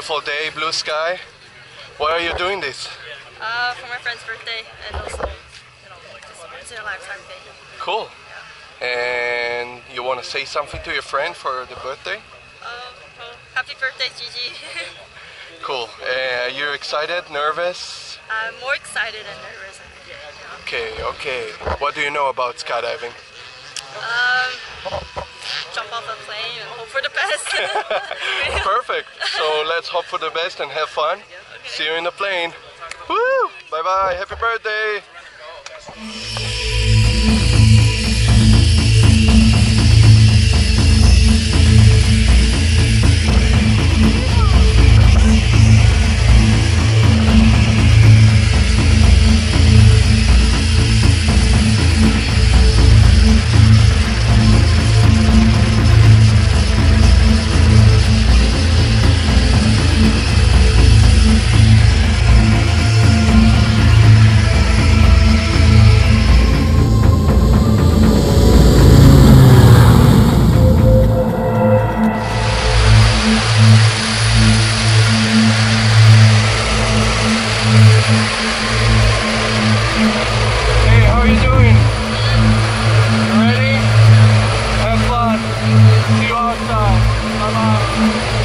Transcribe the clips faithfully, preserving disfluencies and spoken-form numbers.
beautiful day, blue sky. Why are you doing this? Uh, for my friend's birthday, and also, you know, just once in a lifetime thing. Cool. Yeah. And you want to say something to your friend for the birthday? Uh, well, happy birthday, Gigi. Cool. Uh, you're excited, nervous? I'm more excited and nervous. Okay, okay. What do you know about skydiving? Um, jump off a plane and hope for the best. Perfect. So let's hope for the best and have fun. Okay. See you in the plane. Woo! Bye bye. Happy birthday. Hey, how are you doing? You ready? Have fun. See you outside. Bye bye.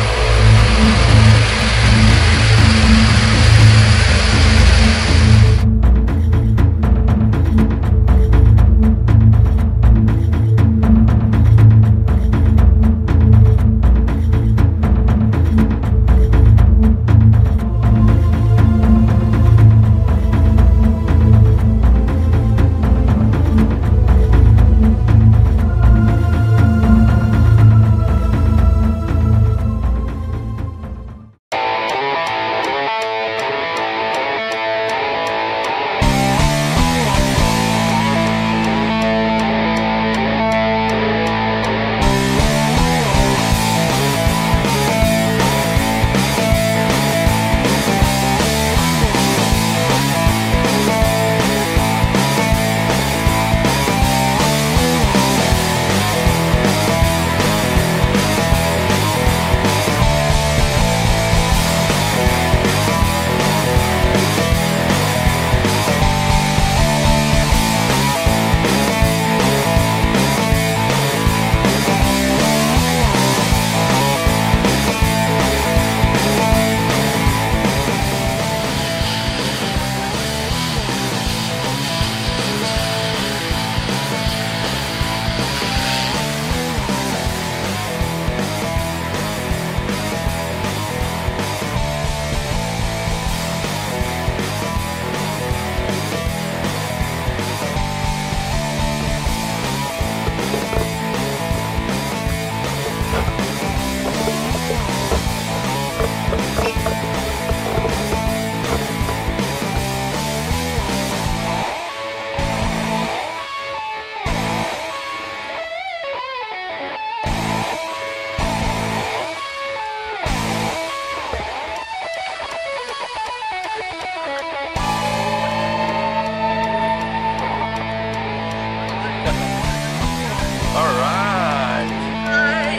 Alright! Hi!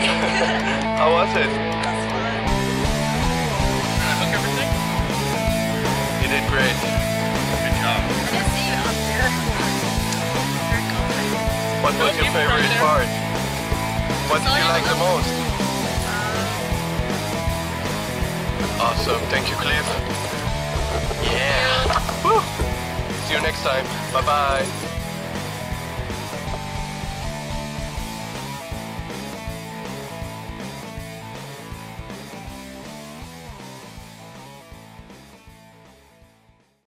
How was it? That's fun. Did I hook everything? You did great. Good job. I didn't see you up there. Very confident. What was your favorite part? What did you like the most? Uh, Awesome. Thank you, Cliff. Yeah. Woo. See you next time. Bye bye.